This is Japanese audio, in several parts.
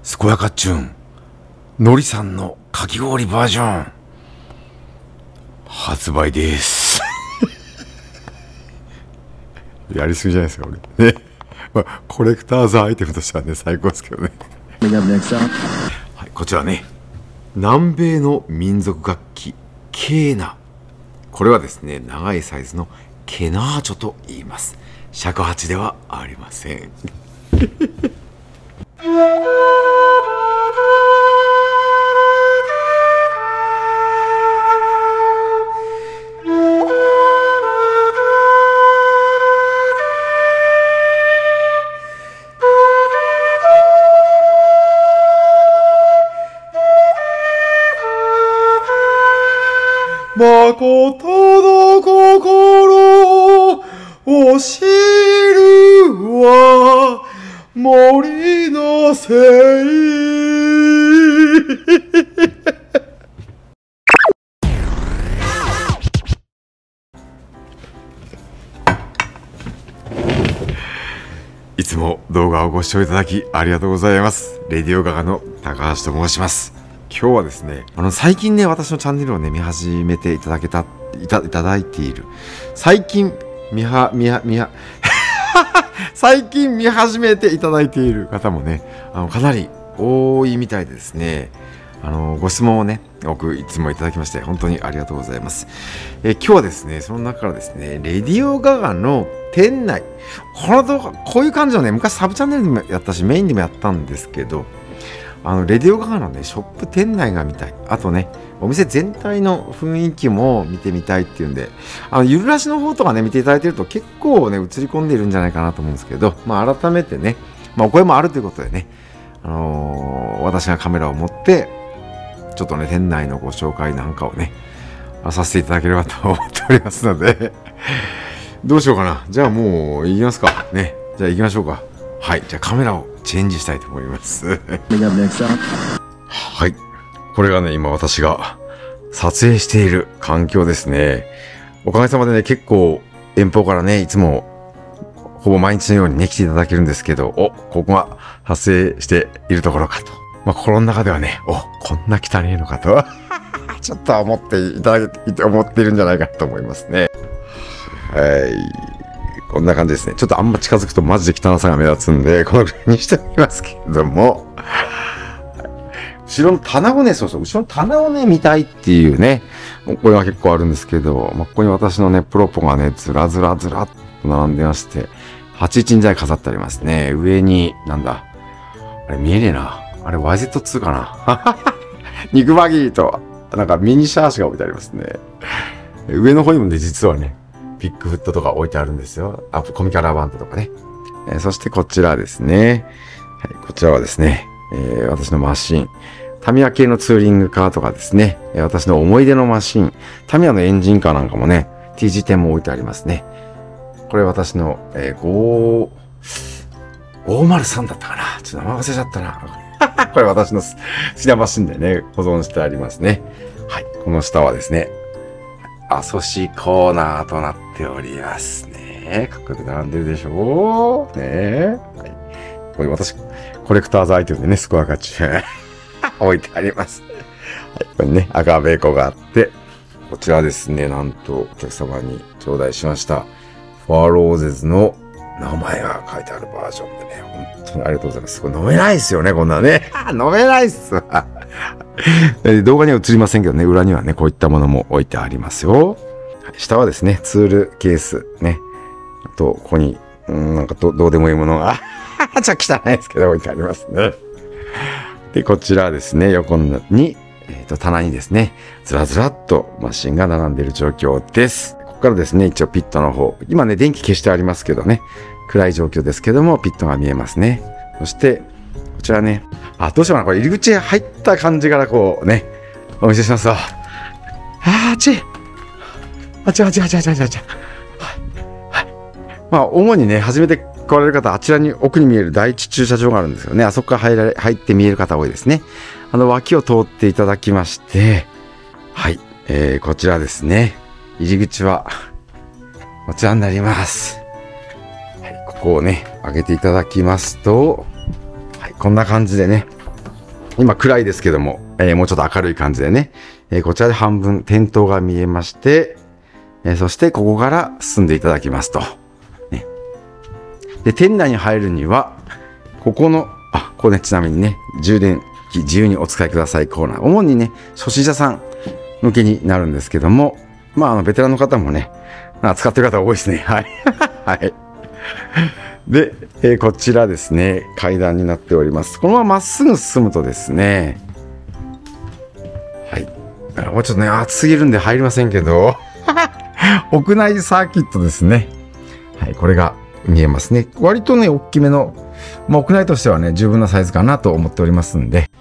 健やかチューンのりさんのかき氷バージョン発売ですやりすぎじゃないですか俺ね、まあ、コレクターズアイテムとしてはね最高ですけどねはい、こちらね南米の民族楽器ケーナ、これはですね長いサイズのケナーチョと言います。尺八ではありません誠の心を知るは森の精いつも動画をご視聴いただきありがとうございます。レディオガガの高橋と申します。今日はですね、最近ね、私のチャンネルをね、見始めていただいている。最近最近見始めていただいている方もね、かなり多いみたいでですね、ご質問をね、いつもいただきまして、本当にありがとうございます。今日はですね、その中からですね、レディオガガの店内、この動画、こういう感じのね、昔サブチャンネルでもやったし、メインでもやったんですけど、レディオガガのね、ショップ店内が見たい。あとね、お店全体の雰囲気も見てみたいっていうんで、ゆるらしの方とかね、見ていただいてると結構ね、映り込んでいるんじゃないかなと思うんですけど、まあ改めてね、まあお声もあるということでね、私がカメラを持って、ちょっとね、店内のご紹介なんかをね、させていただければと思っておりますので、どうしようかな。じゃあもう行きますか。ね。じゃあ行きましょうか。はい。じゃあカメラをチェンジしたいと思います。はい。これがね、今私が撮影している環境ですね。おかげさまでね、結構遠方からね、いつもほぼ毎日のようにね、来ていただけるんですけど、ここが発生しているところかと。まあ、心の中ではね、こんな汚いのかと。ちょっとは思っているんじゃないかと思いますね。はい。こんな感じですね。ちょっとあんま近づくとマジで汚さが目立つんで、このぐらいにしてみますけれども。後ろの棚をね、後ろの棚をね、見たいっていうね、これは結構あるんですけど、ここに私のね、プロポがね、ずらっと並んでまして、81台飾ってありますね。上に、なんだ。あれ見えねえな。あれ YZ2 かな肉バギーと、なんかミニシャーシが置いてありますね。上の方にもね、実はね、ビッグフットとか置いてあるんですよ。コミカラーバンドとかね。そしてこちらですね。はい、こちらはですね、私のマシン。タミヤ系のツーリングカーとかですね。私の思い出のマシン。タミヤのエンジンカーなんかもね、TG10 も置いてありますね。これ私の、503だったかな。ちょっと名前忘れちゃったな。これ私の好きなマシンでね、保存してありますね。はい。この下はですね、アソシコーナーとなっておりますね。かっこよく並んでるでしょうね。はい。これ私、コレクターズアイテムでね、スコアが置いてあります。はい。これね、赤べこがあって、こちらですね、なんとお客様に頂戴しました。ファーローゼズの名前が書いてあるバージョンでね、本当にありがとうございます。これ飲めないっすよね、こんなね。飲めないっすわ。動画には映りませんけどね、裏にはね、こういったものも置いてありますよ。下はですね、ツールケースね。あと、ここに、なんかどうでもいいものが、じゃあ汚いですけど置いてありますね。で、こちらですね、横に、棚にですね、ずらっとマシンが並んでいる状況です。ここからですね、一応ピットの方。今ね、電気消してありますけどね、暗い状況ですけども、ピットが見えますね。そして、こちらね、どうしようかな。これ入り口入った感じからこうね、お見せしますわ。あっち。まあ、主にね、初めて来られる方、あちらに奥に見える第一駐車場があるんですよね。あそこから入って見える方多いですね。脇を通っていただきまして、はい、こちらですね。入り口は、こちらになります。はい、ここをね、開けていただきますと、はい、こんな感じでね、 今暗いですけども、もうちょっと明るい感じでね、こちらで半分点灯が見えまして、そしてここから進んでいただきますと。ね、で、店内に入るには、ここの、ここね、ちなみにね、充電器自由にお使いくださいコーナー。主にね、初心者さん向けになるんですけども、ベテランの方もね、使ってる方多いですね。はい。はい。で、こちらですね、階段になっております。このまままっすぐ進むとですね、はい。もうちょっとね、暑すぎるんで入りませんけど、屋内サーキットですね。はい、これが見えますね。割とね、大きめの、屋内としてはね、十分なサイズかなと思っておりますんで。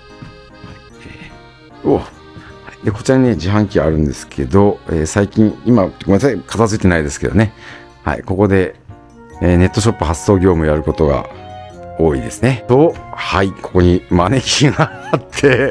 で、こちらにね、自販機あるんですけど、最近、今、ごめんなさい、片付いてないですけどね。はい、ここで、ネットショップ発送業務をやることが多いですね。と、はい、ここにマネキンがあって、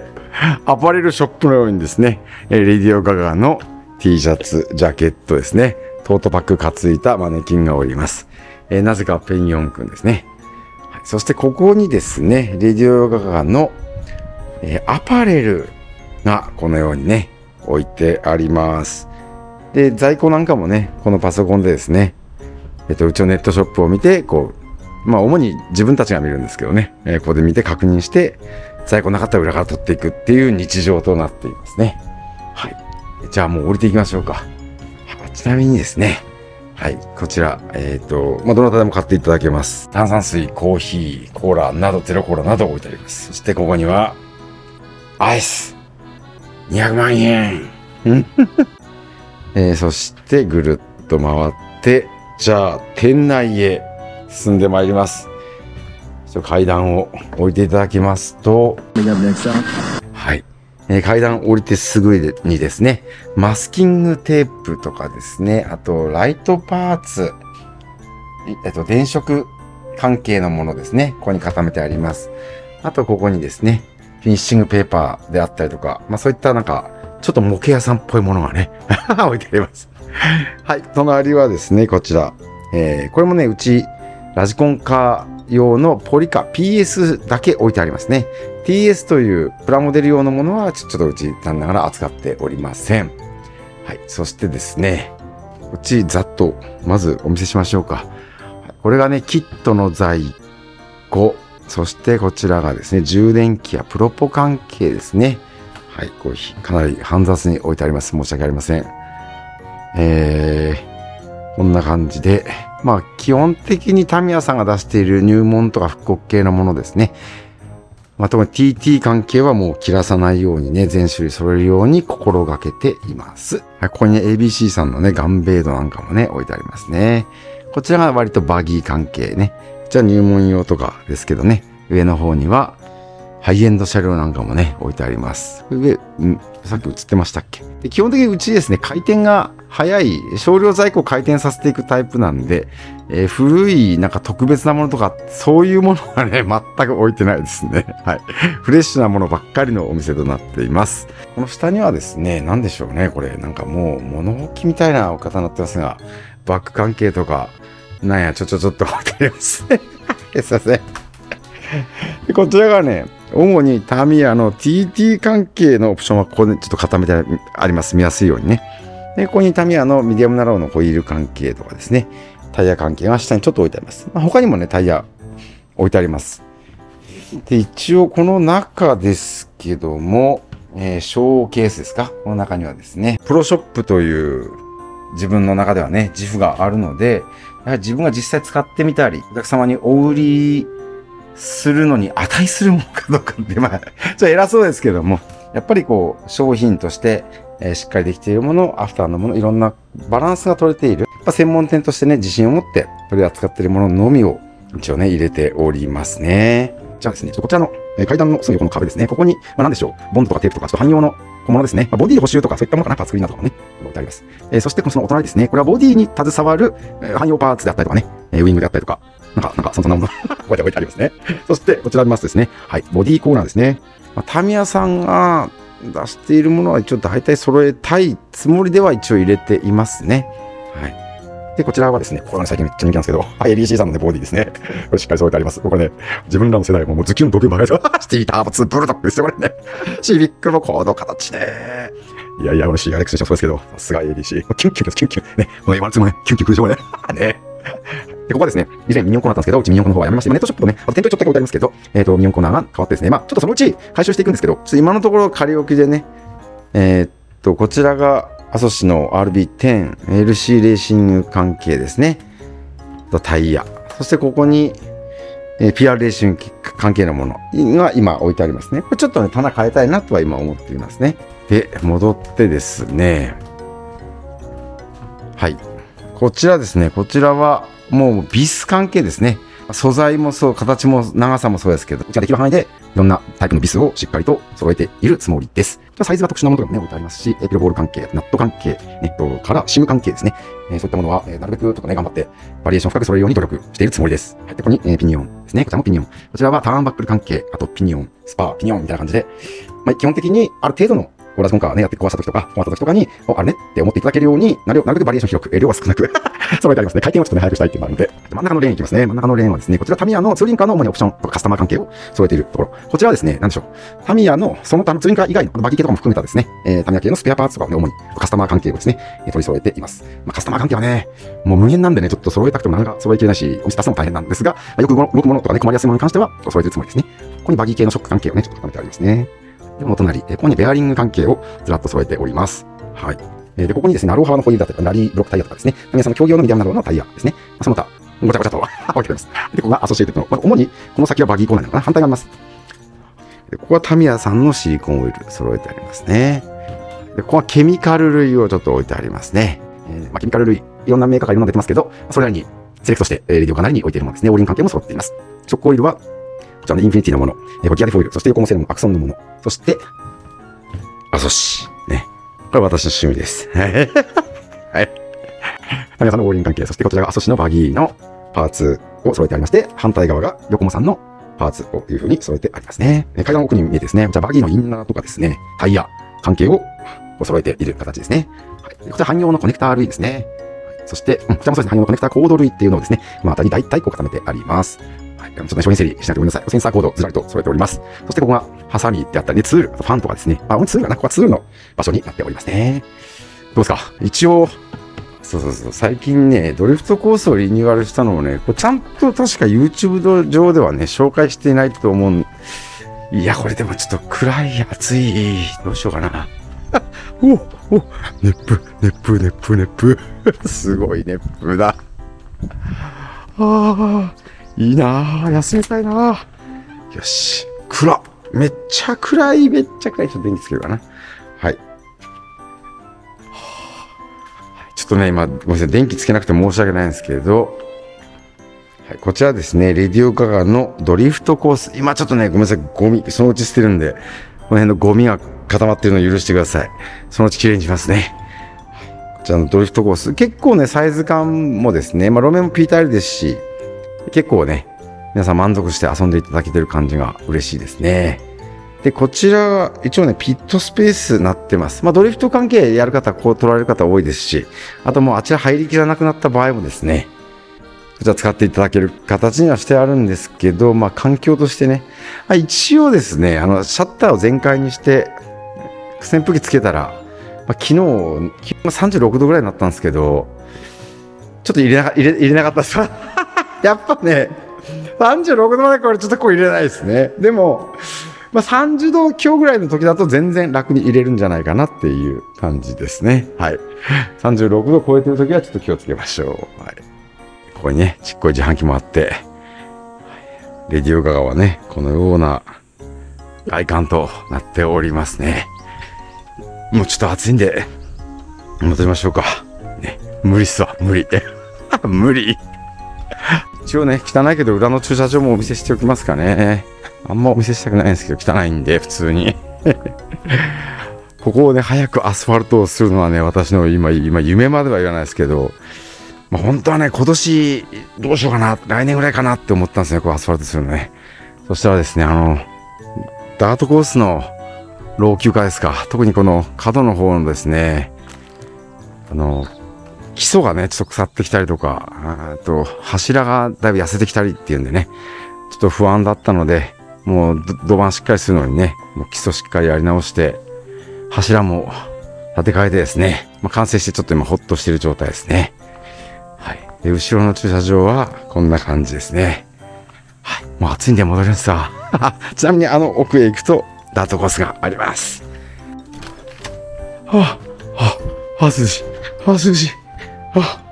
アパレルショップのようにですね、レディオガガの T シャツ、ジャケットですね、トートパック担いだマネキンがおります。なぜかペンヨンくんですね。はい、そしてここにですね、レディオガガの、アパレルがこのようにね、置いてあります。で、在庫なんかもね、このパソコンでですね、うちのネットショップを見て、主に自分たちが見るんですけどね、ここで見て確認して、在庫なかったら裏から取っていくっていう日常となっていますね。はい。じゃあもう降りていきましょうか。ちなみにですね、はい、こちら、どなたでも買っていただけます。炭酸水、コーヒー、コーラなど、ゼロコーラなど置いてあります。そしてここには、アイス200万円そしてぐるっと回って、じゃあ店内へ進んでまいります。階段を降りていただきますと、はい、階段降りてすぐにですね、マスキングテープとかですね、あとライトパーツ、電飾関係のものですね、ここに固めてあります。あとここにですね、フィニッシングペーパーであったりとか、そういったなんか、ちょっと模型屋さんっぽいものがね、置いてあります。はい、隣はですね、こちら。これもね、うち、ラジコンカー用のポリカ PS だけ置いてありますね。TS というプラモデル用のものは、ちょっとうち、残念ながら扱っておりません。はい、そしてですね、うち、ざっと、まずお見せしましょうか。これがね、キットの在庫。そしてこちらがですね、充電器やプロポ関係ですね。はい、かなり煩雑に置いてあります。申し訳ありません。こんな感じで、基本的にタミヤさんが出している入門とか復刻系のものですね。特に TT 関係はもう切らさないようにね、全種類揃えるように心がけています。はい、ここにね、ABC さんのね、ガンベイドなんかもね、置いてありますね。こちらが割とバギー関係ね。じゃあ入門用とかですけどね、上の方にはハイエンド車両なんかもね、置いてあります。上、さっき映ってましたっけ？で、基本的にうちですね、回転が早い、少量在庫を回転させていくタイプなんで、古いなんか特別なものとか、そういうものはね、全く置いてないですね。はい。フレッシュなものばっかりのお店となっています。この下にはですね、なんでしょうね、これ、なんかもう物置みたいなお方になってますが、バッグ関係とか、なんや、ちょっと置いてありますね。すいません。でこちらがね、主にタミヤの TT 関係のオプションはここでちょっと固めてあります。見やすいようにね。で、ここにタミヤのミディアムナローのホイール関係とかですね。タイヤ関係が下にちょっと置いてあります。他にもね、タイヤ置いてあります。で、一応この中ですけども、ショーケースですか？この中にはですね、プロショップという自分の中ではね、自負があるので、やはり自分が実際使ってみたり、お客様にお売りするのに値するものかどうかって、ちょっと偉そうですけども、やっぱり商品として、しっかりできているもの、アフターのもの、いろんなバランスが取れている。専門店としてね、自信を持って取り扱っているもののみを一応ね、入れておりますね。じゃあですね、こちらの階段のすぐ横の壁ですね。ここに、何でしょう、ボンドとかテープとか、汎用の小物ですね。ボディ補修とかそういったものかな、パーツクリーナーとかもね、置いてあります。そして、そのお隣ですね。これはボディに携わる汎用パーツであったりとかね、ウィングであったりとか、なんか、そんなもの、こうやって置いてありますね。そして、こちら見ますですね。はい、ボディコーナーですね。タミヤさんが出しているものは一応大体揃えたいつもりでは一応入れていますね。はい。 で、こちらはですね、これはね、最近めっちゃ人気なんですけど、LEC さんのね、ボディですね。これしっかり添えてあります。これね、自分らの世代ももうズキュンドキュンばかりですよ。シティターボ2ブルドックですよ、これね。シビックのこの形ね。いやいや、この CRX にしてもそうですけど、さすが ADC。キュンキュンです、キュンキュン。ね、この M2 もね、キュンキュン来るでしょ、これね。ね。で、ここはですね、以前ミニオンコーナーだったんですけど、うちミニオンコの方はやめまして、ネットショップとね、あと店頭にちょっとだけ置いてありますけど、ミニオンコーナーが変わってですね、まあ、ちょっとそのうち回収していくんですけど、ちょっと今のところ仮置きでね、こちらがアソシの RB10、LC レーシング関係ですね。とタイヤ。そしてここに、PR レーシング関係のものが今置いてありますね。これちょっとね、棚変えたいなとは今思っていますね。で、戻ってですね。はい。こちらですね。こちらはもうビス関係ですね。素材もそう、形も長さもそうですけど、うちができる範囲でいろんなタイプのビスをしっかりと揃えているつもりです。サイズが特殊なものがね、置いてありますし、ピロボール関係、ナット関係、からシム関係ですね。そういったものは、なるべくちょっとね、頑張って、バリエーションを深く揃えるように努力しているつもりです。はい。で、ここに、ピニオンですね。こちらもピニオン。こちらはターンバックル関係、あとピニオン、スパー、ピニオンみたいな感じで、まあ、基本的にある程度のコーラスコンカーね、やって壊した時とか、困った時とかに、あるねって思っていただけるように、なるべくバリエーション広く、量は少なく揃えてありますね。回転をちょっとね、早くしたいっていうのがあるので、真ん中のレーンいきますね。真ん中のレーンはですね、こちらタミヤのツーリンカーの主にオプションとかカスタマー関係を揃えているところ。こちらはですね、なんでしょう。タミヤのその他のツーリンカー以外のバギー系とかも含めたですね、タミヤ系のスペアパーツとかをね、主にカスタマー関係をですね、取り揃えています。まあ、カスタマー関係はね、もう無限なんでね、ちょっと揃えたくてもなかなか揃えきれないし、お店出すのも大変なんですが、よく動くものとかね、困りやすいものに関しては、揃えているつもりですね。ここにバギー系のショック関係をね、ちょっと固めてありますね。で、お隣、ここにベアリング関係をずらっと揃えております。はい。で、ここにですね、ナロー幅のホイールだったり、ラリーブロックタイヤとかですね、皆さんの競技用のミディアムなどのタイヤですね。その他、ごちゃごちゃと置いてあります。で、ここがアソシエイテッドの、まあ、主にこの先はバギーコーナーなのかな、反対があります。で、ここはタミヤさんのシリコンオイル揃えてありますね。で、ここはケミカル類をちょっと置いてありますね。まあ、ケミカル類、いろんなメーカーからいろんなの出てますけど、それらにセレクトして、レディオカナルに置いているものですね。オーリン関係も揃っています。ショックオイルは、こちらのインフィニティのもの、これギアデフォイル、そして横もセルのアクソンのもの、そして、アソシ。ね。これは私の趣味です。はい。タミヤさんのオーリン関係、そしてこちらがアソシのバギーのパーツを揃えてありまして、反対側がヨコモさんのパーツをいう風に揃えてありますね。階段の奥に見えてですね、こちらバギーのインナーとかですね、タイヤ関係を揃えている形ですね。はい、こちら汎用のコネクター類ですね。そして、こちらもそうですね、汎用のコネクターコード類っていうのをですね、まあ、あたり大体こう固めてあります。はい。ちょっとね、商品整理しないとごめんなさい。センサーコードずらりと揃えております。そしてここがハサミであったりね、ツール、ファンとかですね。ツールかな、ここはツールの場所になっておりますね。どうですか？一応、そう、最近ね、ドリフトコースをリニューアルしたのをね、これちゃんと確か YouTube 上ではね、紹介していないと思う。いや、これでもちょっと暗い、暑い。どうしようかな。熱風。すごい熱風だ。いいなぁ。休みたいなぁ。よし。めっちゃ暗い。ちょっと電気つけるかな。はい。ちょっとね、今、ごめんなさい。電気つけなくて申し訳ないんですけど、はい、こちらですね、レディオガガのドリフトコース。今ちょっとね、ごめんなさい。ゴミ、そのうち捨てるんで、この辺のゴミが固まってるのを許してください。そのうちきれいにしますね。こちらのドリフトコース。結構ね、サイズ感もですね、まあ路面もピータイルですし、結構ね、皆さん満足して遊んでいただけてる感じが嬉しいですね。で、こちらは一応ね、ピットスペースになってます。まあ、ドリフト関係やる方、こう取られる方多いですし、あともうあちら入りきらなくなった場合もですね、こちら使っていただける形にはしてあるんですけど、まあ、環境としてね、一応ですね、シャッターを全開にして、扇風機つけたら、まあ、気温が36度ぐらいになったんですけど、ちょっと入れなかったです。やっぱね、36度までこれちょっとこう入れないですね。でも、まあ、30度強ぐらいの時だと全然楽に入れるんじゃないかなっていう感じですね。はい。36度超えてる時はちょっと気をつけましょう。はい。ここにね、ちっこい自販機もあって、レディオガガはね、このような外観となっておりますね。もうちょっと暑いんで、戻りましょうか。ね、無理っすわ、無理。無理。一応ね、汚いけど裏の駐車場もお見せしておきますかね。あんまお見せしたくないんですけど、汚いんで、普通に。ここをね、早くアスファルトをするのはね、私の今夢までは言わないですけど、まあ、本当はね、今年、どうしようかな、来年ぐらいかなって思ったんですね、こうアスファルトするのね。そしたらですね、ダートコースの老朽化ですか。特にこの角の方のですね、 基礎がね、ちょっと腐ってきたりとか、柱がだいぶ痩せてきたりっていうんでね、ちょっと不安だったので、もう土板しっかりするのにね、もう基礎しっかりやり直して、柱も建て替えてですね、完成してちょっと今ホッとしている状態ですね。はい。で、後ろの駐車場はこんな感じですね。はい。もう暑いんで戻りますわ。ちなみに奥へ行くとダートコースがあります。涼しい。涼しい。はい。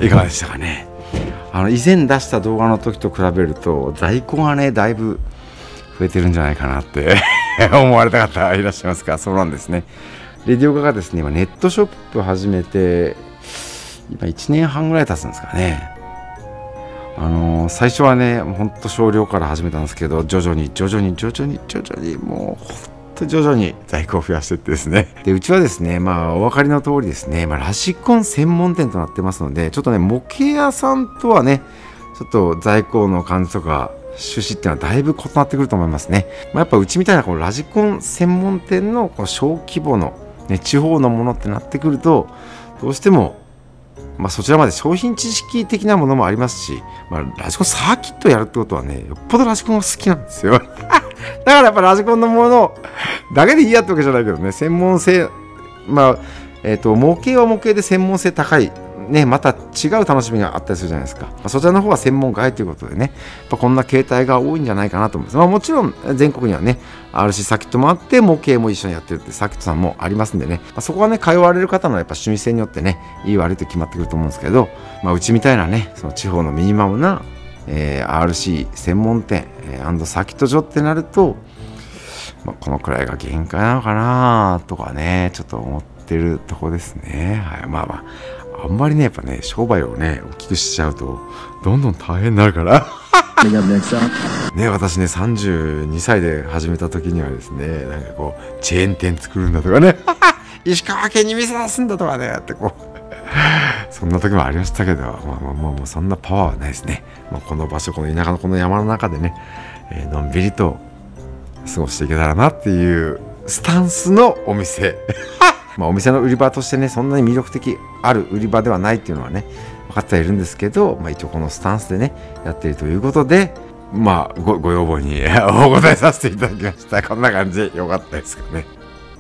いかがでしたかね。以前出した動画の時と比べると、在庫がね、だいぶ増えてるんじゃないかなって思われた方いらっしゃいますか？そうなんですね。レディオガがですね、今ネットショップ始めて、今1年半ぐらい経つんですかね。最初はね、ほんと少量から始めたんですけど、徐々に、もう、ほんと徐々に在庫を増やしていってですね。で、うちはですね、お分かりの通りですね、ラジコン専門店となってますので、ちょっとね、模型屋さんとはね、ちょっと在庫の感じとか、趣旨っていうのはだいぶ異なってくると思いますね。やっぱうちみたいなこのラジコン専門店のこの小規模の、ね、地方のものってなってくると、どうしても、そちらまで商品知識的なものもありますし、ラジコンサーキットやるってことはね、よっぽどラジコンが好きなんですよ。だからやっぱラジコンのものだけでいいやってわけじゃないけどね、専門性、模型は模型で専門性高い、ね、また違う楽しみがあったりするじゃないですか。そちらの方は専門外ということでね、やっぱこんな形態が多いんじゃないかなと思います。もちろん全国にはね、RC サーキットもあって、模型も一緒にやってるってサーキットさんもありますんでね、そこはね、通われる方のやっぱ趣味性によってね、いい悪いと決まってくると思うんですけど、うちみたいなね、その地方のミニマムな、RC 専門店、サーキット場ってなると、このくらいが限界なのかなとかね、ちょっと思ってるとこですね。はい、あんまりね、やっぱね、商売をね、大きくしちゃうと、どんどん大変になるから。ね、私ね、32歳で始めた時にはですね、なんかこう、チェーン店作るんだとかね、石川県に店出すんだとかね、ってこう、そんな時もありましたけど、もうそんなパワーはないですね。この場所、この田舎のこの山の中でね、のんびりと過ごしていけたらなっていうスタンスのお店。お店の売り場としてね、そんなに魅力的ある売り場ではないっていうのはね、分かってはいるんですけど、一応このスタンスでね、やっているということで、ご要望にお答えさせていただきました。こんな感じでよかったですかね。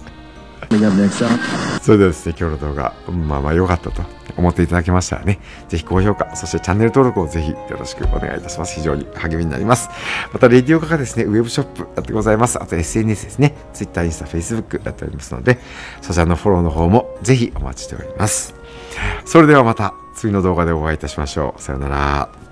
それではですね、今日の動画、良かったと思っていただけましたらね、ぜひ高評価、そしてチャンネル登録をぜひよろしくお願いいたします。非常に励みになります。また、レディオガがですね、ウェブショップやってございます。あと SNS ですね、Twitter、インスタ、Facebook やっておりますので、そちらのフォローの方もぜひお待ちしております。それではまた次の動画でお会いいたしましょう。さようなら。